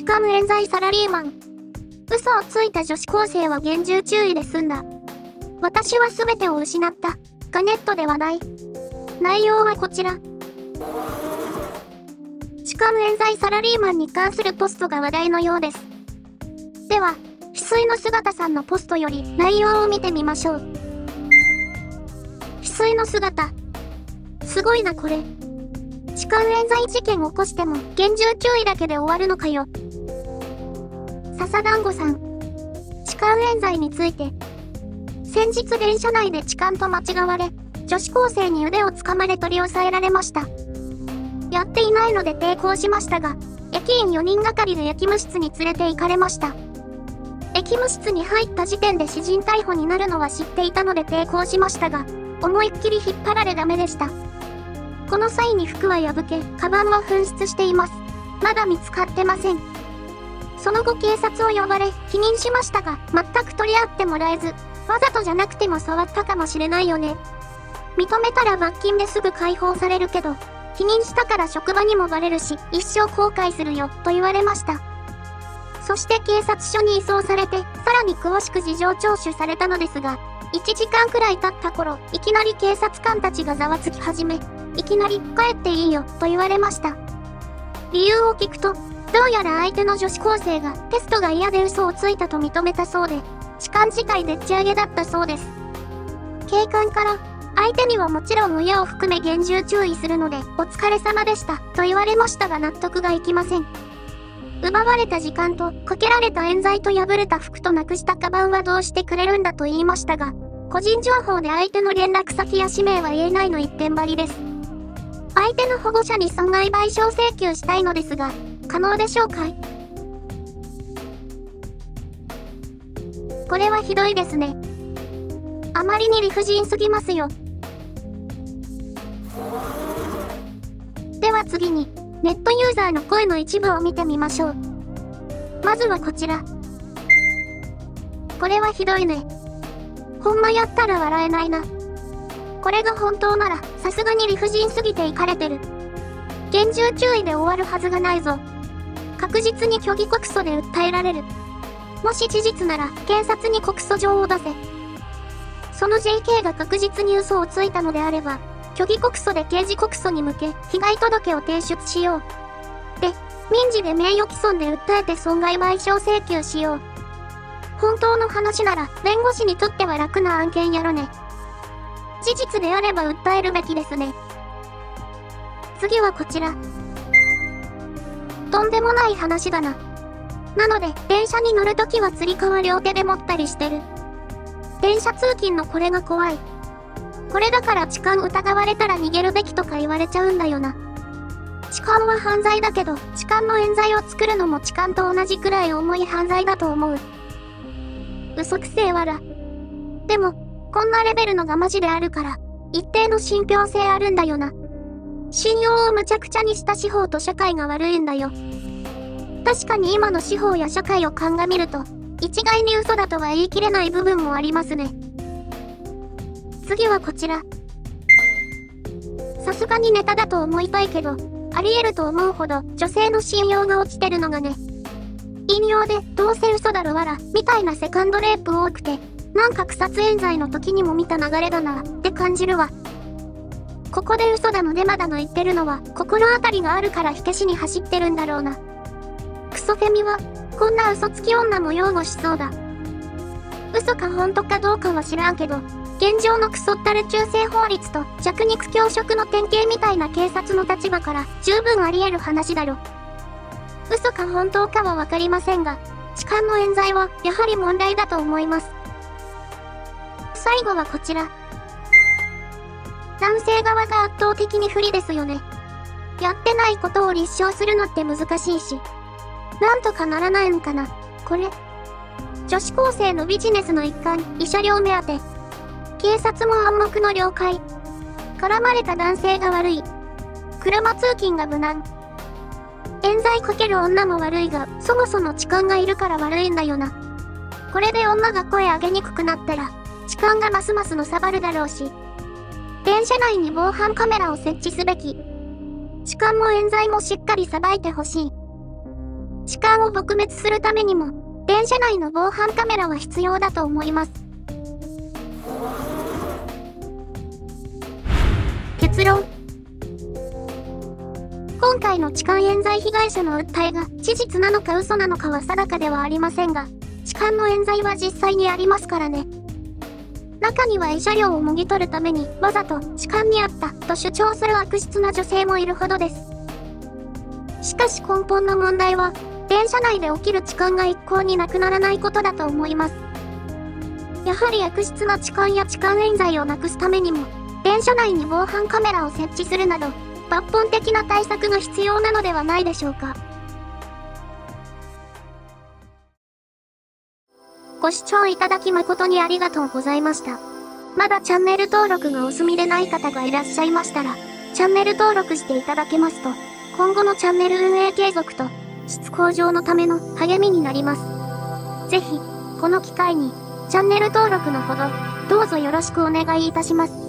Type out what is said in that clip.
間冤罪サラリーマン。嘘をついた女子高生は厳重注意で済んだ。私は全てを失った。がネットで話題。内容はこちら。痴漢冤罪サラリーマンに関するポストが話題のようです。では、翡翠の姿さんのポストより内容を見てみましょう。翡翠の姿。すごいなこれ。痴漢冤罪事件起こしても厳重注意だけで終わるのかよ。笹団子さん。痴漢冤罪について。先日電車内で痴漢と間違われ、女子高生に腕を掴まれ取り押さえられました。やっていないので抵抗しましたが、駅員4人がかりで役務室に連れて行かれました。役務室に入った時点で私人逮捕になるのは知っていたので抵抗しましたが、思いっきり引っ張られダメでした。この際に服は破け、カバンは紛失しています。まだ見つかってません。その後警察を呼ばれ、否認しましたが、全く取り合ってもらえず、わざとじゃなくても触ったかもしれないよね。認めたら罰金ですぐ解放されるけど、否認したから職場にもバレるし、一生後悔するよ、と言われました。そして警察署に移送されて、さらに詳しく事情聴取されたのですが、1時間くらい経った頃、いきなり警察官たちがざわつき始め、いきなり、帰っていいよ、と言われました。理由を聞くと、どうやら相手の女子高生がテストが嫌で嘘をついたと認めたそうで、痴漢自体でっち上げだったそうです。警官から、相手にはもちろん親を含め厳重注意するので、お疲れ様でした、と言われましたが納得がいきません。奪われた時間と、かけられた冤罪と破れた服となくしたカバンはどうしてくれるんだと言いましたが、個人情報で相手の連絡先や氏名は言えないの一点張りです。相手の保護者に損害賠償請求したいのですが、可能でしょうかい？これはひどいですね。あまりに理不尽すぎますよ。では次に、ネットユーザーの声の一部を見てみましょう。まずはこちら。これはひどいね。ほんまやったら笑えないな。これが本当なら、さすがに理不尽すぎてイカれてる。厳重注意で終わるはずがないぞ。確実に虚偽告訴で訴えられる。もし事実なら、検察に告訴状を出せ。その JK が確実に嘘をついたのであれば、虚偽告訴で刑事告訴に向け、被害届を提出しよう。で、民事で名誉毀損で訴えて損害賠償請求しよう。本当の話なら、弁護士にとっては楽な案件やろね。事実であれば訴えるべきですね。次はこちら。とんでもない話だな。なので、電車に乗るときはつり革両手で持ったりしてる。電車通勤のこれが怖い。これだから痴漢疑われたら逃げるべきとか言われちゃうんだよな。痴漢は犯罪だけど、痴漢の冤罪を作るのも痴漢と同じくらい重い犯罪だと思う。嘘くせえわら。でも、こんなレベルのがマジであるから、一定の信憑性あるんだよな。信用をむちゃくちゃにした司法と社会が悪いんだよ。確かに今の司法や社会を鑑みると、一概に嘘だとは言い切れない部分もありますね。次はこちら。さすがにネタだと思いたいけど、あり得ると思うほど女性の信用が落ちてるのがね。引用で、どうせ嘘だろわら、みたいなセカンドレイプ多くて、なんか草津冤罪の時にも見た流れだな、って感じるわ。ここで嘘だのデマだの言ってるのは、心当たりがあるから火消しに走ってるんだろうな。クソフェミは、こんな嘘つき女も擁護しそうだ。嘘か本当かどうかは知らんけど、現状のクソったる中性法律と弱肉強食の典型みたいな警察の立場から十分あり得る話だろ。嘘か本当かはわかりませんが、痴漢の冤罪はやはり問題だと思います。最後はこちら。男性側が圧倒的に不利ですよね。やってないことを立証するのって難しいし。なんとかならないんかな、これ。女子高生のビジネスの一環、慰謝料目当て。警察も暗黙の了解。絡まれた男性が悪い。車通勤が無難。冤罪かける女も悪いが、そもそも痴漢がいるから悪いんだよな。これで女が声上げにくくなったら、痴漢がますますのさばるだろうし。電車内に防犯カメラを設置すべき。痴漢も冤罪もしっかり裁いてほしい。 痴漢を撲滅するためにも、電車内の防犯カメラは必要だと思います。結論。今回の痴漢冤罪被害者の訴えが事実なのか嘘なのかは定かではありませんが、痴漢の冤罪は実際にありますからね。中には慰謝料をもぎ取るためにわざと痴漢にあったと主張する悪質な女性もいるほどです。しかし根本の問題は、電車内で起きる痴漢が一向になくならないことだと思います。やはり悪質な痴漢や痴漢冤罪をなくすためにも、電車内に防犯カメラを設置するなど、抜本的な対策が必要なのではないでしょうか。ご視聴いただき誠にありがとうございました。まだチャンネル登録がお済みでない方がいらっしゃいましたら、チャンネル登録していただけますと、今後のチャンネル運営継続と質向上のための励みになります。ぜひ、この機会にチャンネル登録のほど、どうぞよろしくお願いいたします。